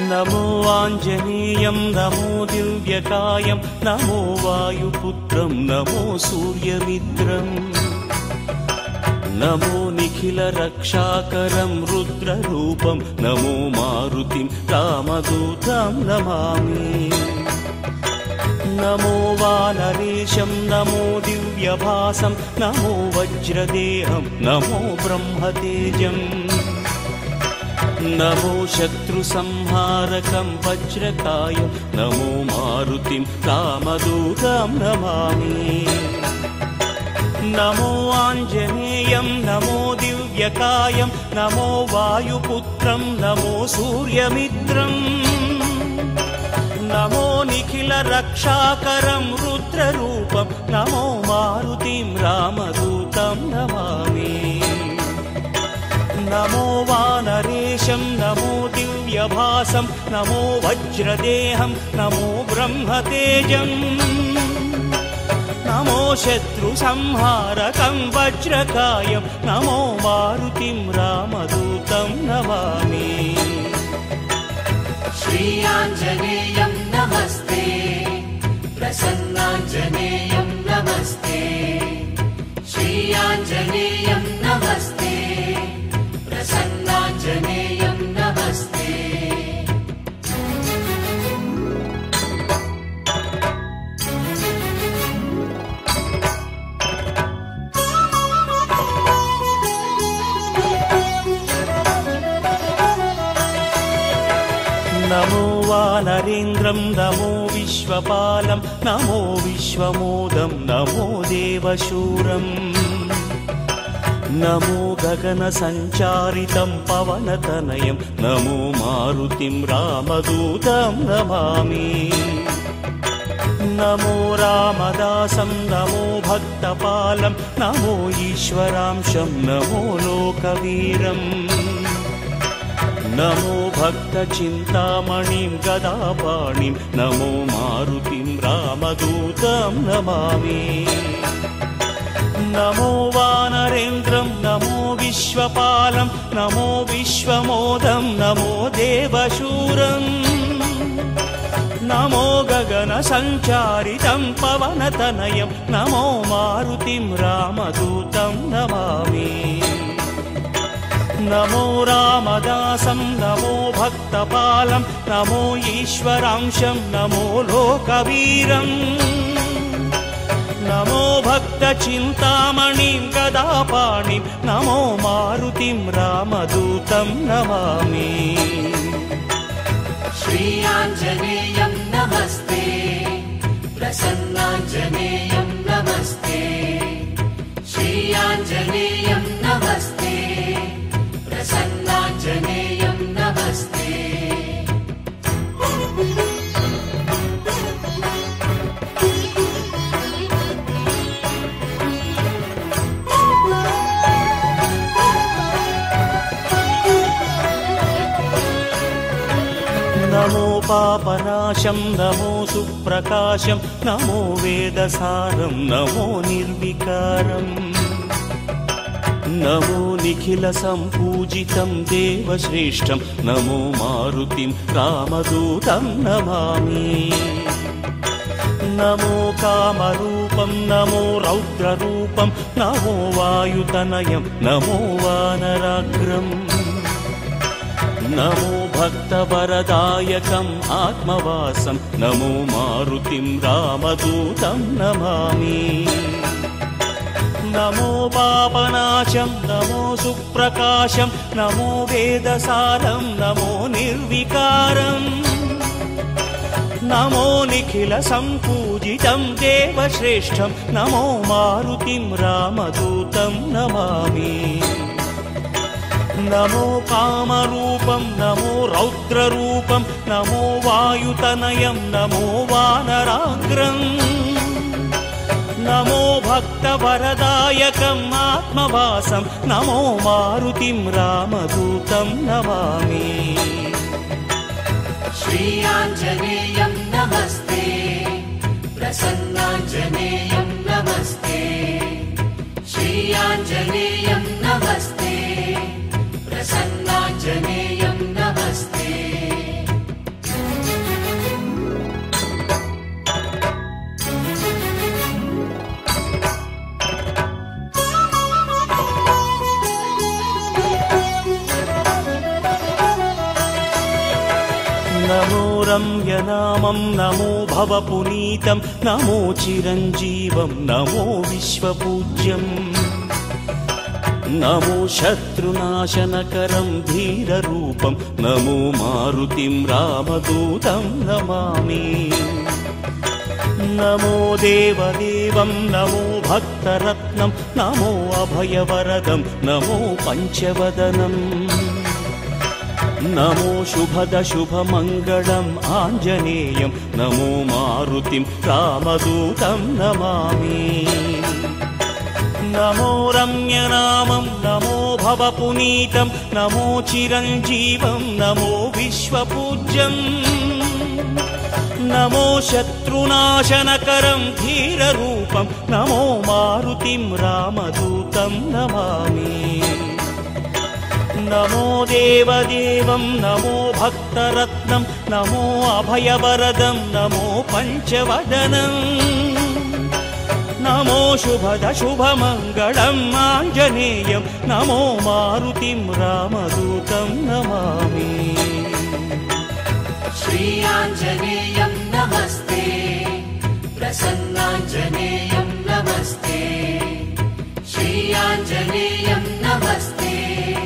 नमो आञ्जनेयं नमो दिव्यकायं नमो वायुपुत्रं नमो सूर्यमित्रम् नमो निखिलरक्षाकरं रुद्ररूपं नमो मारुतिं रामदूतं नमामि नमो वानरेशं नमो दिव्यभासं नमो वज्रदेहं नमो ब्रह्मतेजम् नमो शत्रुसंहारकं वज्रकायं नमो मारुतिं रामदूतं नमामि नमो आञ्जनेयं नमो दिव्यकायं नमो वायुपुत्रं नमो सूर्यमित्रम् नमो निखिलरक्षाकरं रुद्ररूपं नमो मारुतिं रामदूतं नमामि नमो वानरेशं नमो दिव्यभासं नमो वज्रदेहं नमो ब्रह्मतेजम् नमो शत्रुसंहारकं वज्रकायं नमो मारुतिं रामदूतं नमामि श्री आञ्जनेयं नमस्ते प्रसन्नाञ्जनेयं नमस्ते श्री आञ्जनेयं नमस्ते प्रसन्नाञ्जनेयं नमस्ते नमो वानरेन्द्रं नमो विश्वपालं नमो विश्वमोदं नमो देवशूरम् नमो गगनसञ्चारितं पवनतनयं नमो मारुतिं रामदूतं नमामि नमो रामदासं नमो भक्तपालं नमो ईश्वरांशं नमो लोकवीरम् नमो भक्तचिन्तामणिं गदापाणिं नमो मारुतिं रामदूतं नमामि नमो वानरेन्द्रं नमो विश्वपालं नमो विश्वमोदं नमो देवशूरम् नमो गगनसञ्चारितं पवनतनयं नमो मारुतिं रामदूतं नमामि नमो रामदासं नमो भक्तपालं नमो ईश्वरांशं नमो लोकवीरम् नमो भक्तचिन्तामणिं गदापाणिं नमो मारुतिं रामदूतं नमामि श्री आञ्जनेयं नमस्ते प्रसन्नाञ्जनेयं नमस्ते श्री आञ्जनेयं नमस्ते प्रसन्नाञ्जनेयं नमस्ते नमो पापनाशं नमो सुप्रकाशं नमो वेदसारं नमो निर्विकारम् नमो निखिलसम्पूजितं देवश्रेष्ठं नमो मारुतिं रामदूतं नमामि नमो कामरूपं नमो रौद्ररूपं नमो वायुतनयं नमो वानराग्रम् नमो भक्तवरदायकम् आत्मवासं नमो मारुतिं रामदूतं नमामि नमो पापनाशं नमो सुप्रकाशं नमो वेदसारं नमो निर्विकारम् नमो निखिलसम्पूजितं देवश्रेष्ठं नमो मारुतिं रामदूतं नमामि नमो कामरूपं नमो रौद्ररूपं नमो वायुतनयं नमो वानराग्रम् नमो भक्तवरदायकम् आत्मवासं नमो मारुतिं रामदूतं नमामि श्री आञ्जनेयं नमस्ते प्रसन्नाञ्जनेयं नमस्ते श्री आञ्जनेयं नमस्ते प्रसन्नाञ्जनेयं नमस्ते नमो रम्यनामं नमो भवपुनीतं नमो चिरञ्जीवं नमो विश्वपूज्यम् नमो शत्रुनाशनकरं धीररूपं नमो मारुतिं रामदूतं नमामि नमो देवदेवं नमो भक्तरत्नं नमो अभयवरदं नमो पञ्चवदनम् नमो शुभदशुभमङ्गलम् आञ्जनेयं नमो मारुतिं रामदूतं नमामि नमो रम्यनामं नमो भवपुनीतं नमो चिरञ्जीवं नमो विश्वपूज्यम् नमो शत्रुनाशनकरं धीररूपं नमो मारुतिं रामदूतं नमामि नमो देवदेवं नमो भक्तरत्नं नमो अभयवरदं नमो पञ्चवदनम् नमो शुभदशुभमङ्गलम् आञ्जनेयं नमो मारुतिं रामदूतं नमामि श्रीयाञ्जनेयं नमस्ते प्रसन्नाञ्जनेयं नमस्ते श्रीयाञ्जनेयं नमस्ते